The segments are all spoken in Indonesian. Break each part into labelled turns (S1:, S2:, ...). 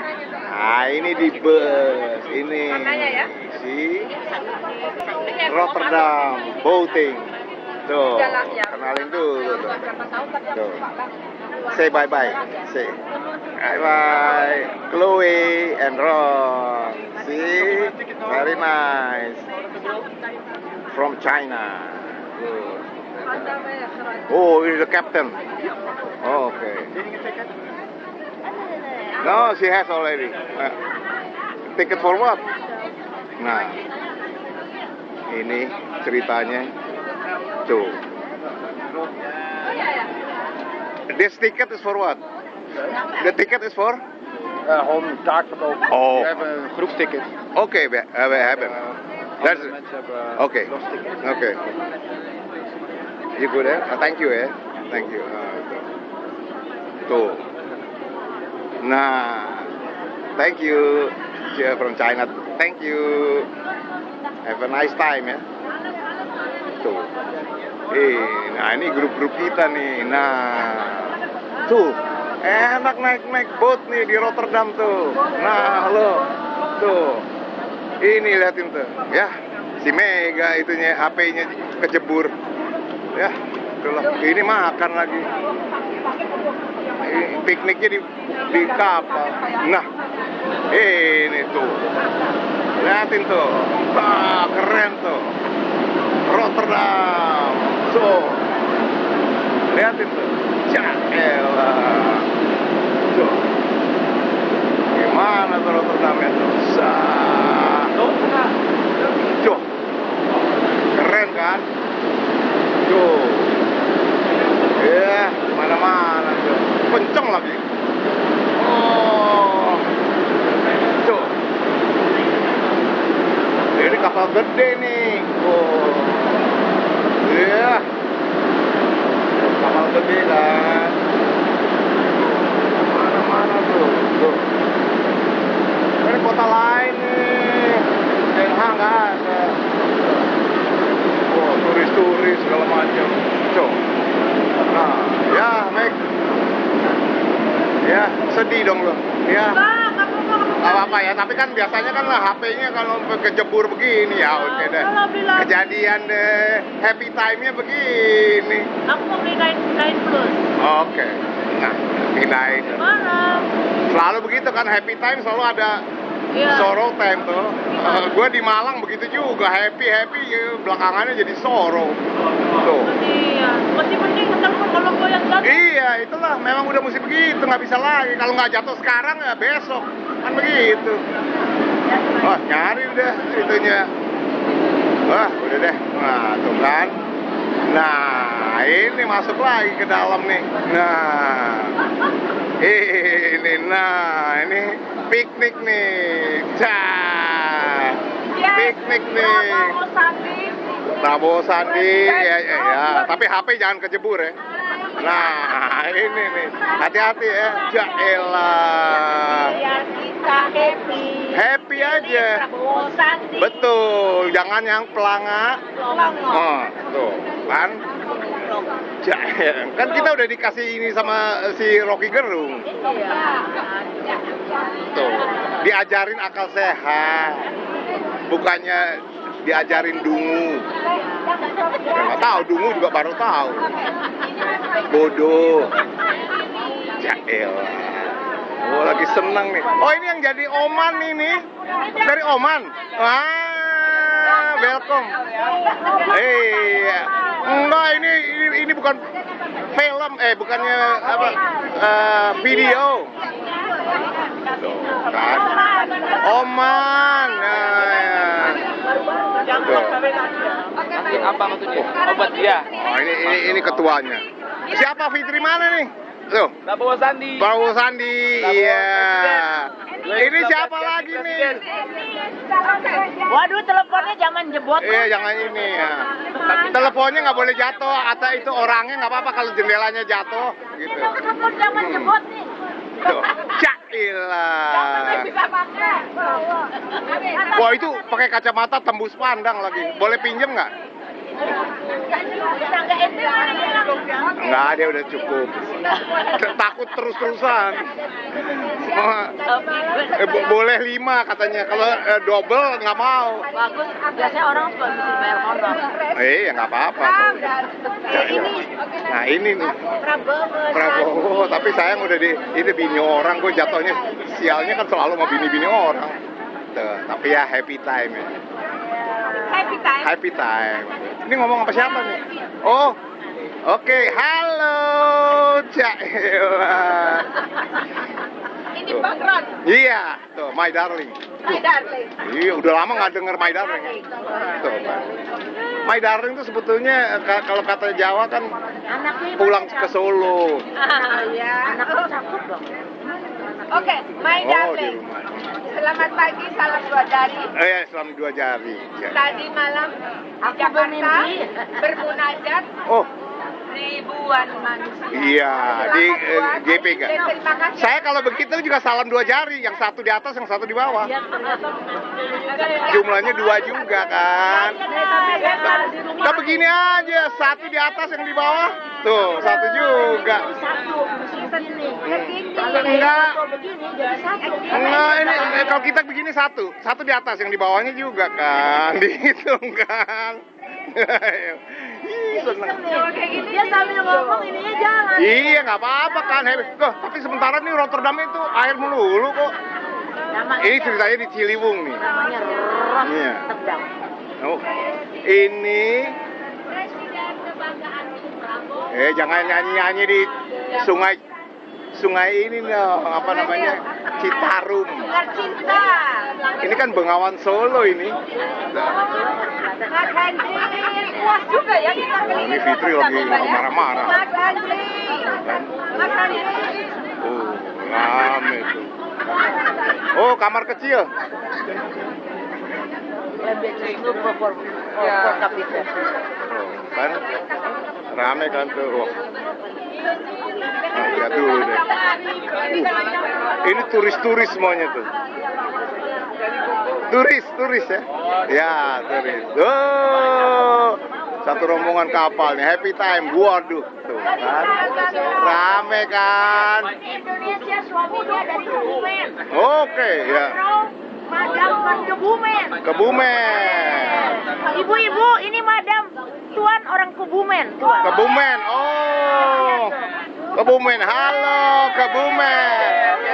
S1: Nah, ini di bus. Ini si Rotterdam boating. Tuh, kenalin dulu. Tuh. Say bye-bye. Say bye-bye. Chloe and Ron. See? Very nice. From China. Oh, he's the captain. Oh, okay. No, she has already. Ticket for what? Nah, ini ceritanya. Tuh. This ticket is for what? The ticket is for?
S2: Home taakverkoop.
S1: Oh.
S2: We hebben een groepsticket.
S1: Okay, we hebben. That's
S2: Andere mensen hebben
S1: okay.
S2: losticket.
S1: Okay. You good, eh? Thank you, eh? Thank you. Tuh. Nah, thank you. From China. Thank you. Have a nice time, ya. Tuh. Nah ini grup-grup kita nih. Nah, tuh. Enak naik boat nih di Rotterdam tuh. Nah, lo. Tuh. Ini liatin tuh. Ya, si Mega itunya HP-nya kejebur. Ya, itulah. Ini makan lagi. Ini pikniknya di kapal. Nah, ini tuh. Liatin tuh. Wah, keren tuh. Rotterdam. Tuh. Liatin tuh. Elah. Tuh. Gimana tuh Rotterdamnya tuh? Tuh. Keren kan? Tuh. Ya, mana-mana tuh. Kenceng lagi. Oh. Tuh. Ini kapal gede nih. Oh. Iya. Kapal gede kan. Mana-mana tuh. Tuh. Ini kota lain nih. Den Haag nggak ada. Oh, turis-turis segala macam. Tuh. Nah, ya, Meg. Ya, sedih dong lo. Ya. Gak apa-apa ya, tapi kan biasanya kan lah HP-nya kalau kejebur begini ya oke deh. Kejadian deh, happy time-nya begini.
S3: Aku mau beli kain plus.
S1: Oke, nah pindahin.
S3: Mana?
S1: Selalu begitu kan, happy time selalu ada sorrow time tuh. Gue di Malang begitu juga, happy belakangannya jadi sorrow. Tuh.
S3: Iya, masih mending telepon kalau gue yang jatuh.
S1: Iya, itulah memang udah mesti begitu, nggak bisa lagi. Kalau nggak jatuh sekarang ya besok, kan begitu. Oh, nyari udah itunya. Wah, udah deh. Nah, tuh kan. Nah, ini masuk lagi ke dalam nih. Nah, ini piknik nih. Cah, piknik nih. Prabowo Sandi, ya. Tapi HP jangan kejebur ya. Nah, ini nih, hati-hati ya. Jaelah.
S3: Biar kita
S1: Happy aja.
S3: Prabowo Sandi.
S1: Betul, jangan yang pelanga. Oh, tuh, kan? Kan kita udah dikasih ini sama si Rocky Gerung. Tuh, diajarin akal sehat. Bukannya diajarin dungu. Ya, nggak tahu, dungu juga baru tahu. Bodoh. Jaelah. Oh, lagi seneng nih. Oh, ini yang jadi Oman ini. Dari Oman. Welcome. Enggak, ini bukan film, bukannya apa? Video. Tuh, kan? Oman.
S2: Apa maksudnya? Obat dia.
S1: Oh, ini ketuanya. Siapa Fitri mana nih? Tuh.
S2: Prabowo Sandi.
S1: Prabowo Sandi. Iya. Ini siapa lagi nih?
S3: Waduh, teleponnya jangan jebot.
S1: Iya, jangan ini ya. Teleponnya nggak boleh jatuh, atau itu orangnya nggak apa-apa kalau jendelanya jatuh gitu.
S3: Telepon jangan jebot nih.
S1: Tuh. Cakilah. Wah, itu pakai kacamata tembus pandang lagi. Boleh pinjem nggak? Enggak, dia udah cukup. Takut terus-terusan. Boleh 5 katanya. Kalau double nggak mau.
S3: Bagus. Biasanya orang suka bikin bayar honor.
S1: Ya nggak apa-apa. Nah ini nih. Prabowo. Tapi sayang udah ini bini orang. Gue jatuhnya sialnya kan selalu sama bini-bini orang. Tuh, tapi ya happy time ya.
S3: Happy time.
S1: Happy time. Ini ngomong apa siapa nih? Oh, oke. Halo, Cak.
S3: Ini background.
S1: Iya, tuh, My Darling.
S3: My darling.
S1: Iya, udah lama nggak denger My Darling. Tuh, Pak. My Darling tuh sebetulnya kalau kata Jawa kan
S3: Anaknya
S1: pulang ke Solo.
S3: Iya. Anaknya cakep dong. Oke, my
S1: Oh, di
S3: darling.
S1: rumah.
S3: Selamat pagi, salam 2 jari.
S1: Ya, selamat 2 jari. Ya.
S3: Tadi malam di Jakarta bermunajat
S1: Oh,
S3: ribuan manusia.
S1: iya, di GPK.
S3: Terima kasih.
S1: Saya kalau begitu juga salam 2 jari, yang satu di atas, yang satu di bawah.
S3: Iya,
S1: Jumlahnya 2 juga kan. Nah begini aja, satu di atas yang di bawah, tuh satu juga. Enggak, enggak ini kalau kita begini satu di atas yang di bawahnya juga kan, dihitung kan. Ih, seneng.
S3: Dia sambil ngomong ininya jangan.
S1: Iya nggak apa-apa kan, loh, tapi sementara nih Rotterdam itu air melulu kok. Ini ceritanya di Ciliwung nih.
S3: Namanya
S1: Iya.
S3: Rotterdam.
S1: Oh, ini jangan nyanyi-nyanyi di sungai ini dong, apa namanya, Citarum.
S3: Dengar cinta.
S1: Ini kan Bengawan Solo ini.
S3: Mas Hendri, puas juga ya kita
S1: Ini Fitri lagi marah-marah.
S3: Mas Hendri. Mas Hendri.
S1: Oh, rame tuh. Oh, kamar kecil.
S3: Kapiter.
S1: Oh, kan rame kan tuh. Wah. Nah, lihat dulu deh. Ini turis-turis semuanya tuh. Turis ya. Ya, turis. Oh, satu rombongan kapal nih, happy time. Waduh, tuh kan. Rame kan.
S3: Indonesia suaminya dari Kebumen.
S1: Oke, ya.
S3: Madam van Kebumen.
S1: Kebumen.
S3: Ibu-ibu, ini Madam Tuan orang Kebumen. Tuan.
S1: Kebumen. Oh. Kebumen. Halo, Kebumen.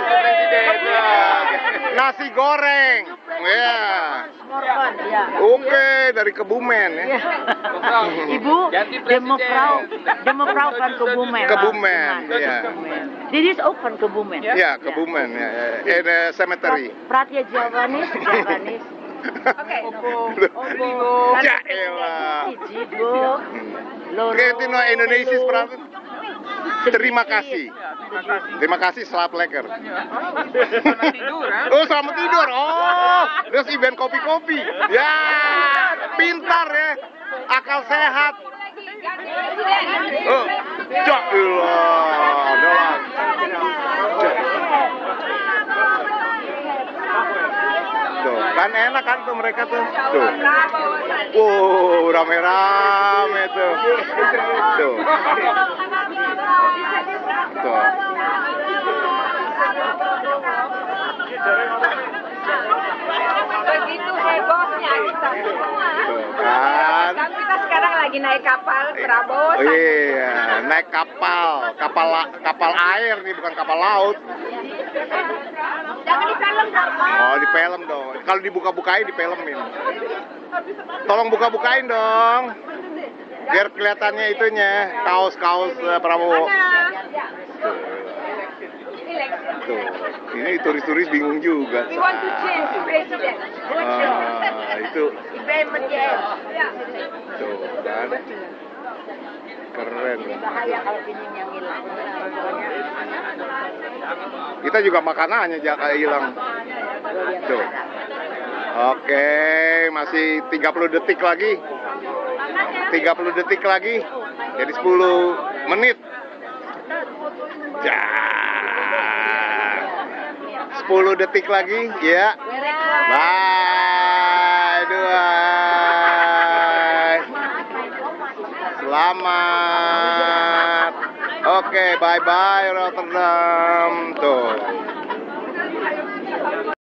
S1: Nasi goreng. Ya.
S3: Morgan, ya.
S1: Oke, dari Kebumen ya.
S3: Ibu, Demokrat van Kebumen.
S1: Kebumen, ya.
S3: Dit is ook van Kebumen.
S1: Ya, Kebumen ya. In cemetery.
S3: Praat je Javanis? Javanis. Oke.
S1: Ya elah.
S3: Ijigo.
S1: Kayaknya no Indonesia berapa? Terima kasih. Terima kasih, selamat lekker.
S2: Selamat tidur, ha?
S1: Oh, selamat tidur. Oh, terus event kopi-kopi. Ya, pintar ya. Akal sehat. Oh, ya elah. Doang. Tuh, kan enak kan tuh mereka tuh. Tuh. Rame-rame tuh. Tuh. Tuh.
S3: Begitu hebohnya kita.
S1: Tuh kan.
S3: Kan kita sekarang lagi naik kapal Prabowo.
S1: Oh iya, naik kapal air nih, bukan kapal laut.
S3: Jangan di film dong.
S1: Oh, di film dong. Kalau dibuka-bukain, difilmin. Tolong buka-bukain dong. Biar kelihatannya itunya, kaos-kaos Prabowo. Tuh, ini turis-turis bingung juga.
S3: We want to change president.
S1: Itu.
S3: Ibrahim.
S1: Tuh, kan. Keren.
S3: Bahaya kalau ini yang hilang.
S1: Kita juga makanannya jangan hilang. Tuh. Oke, masih 30 detik lagi. 30 detik lagi. Jadi 10 menit. Ya. 10 detik lagi, ya. Bye. Bye. Selamat. Oke, bye-bye Rotterdam. Tuh.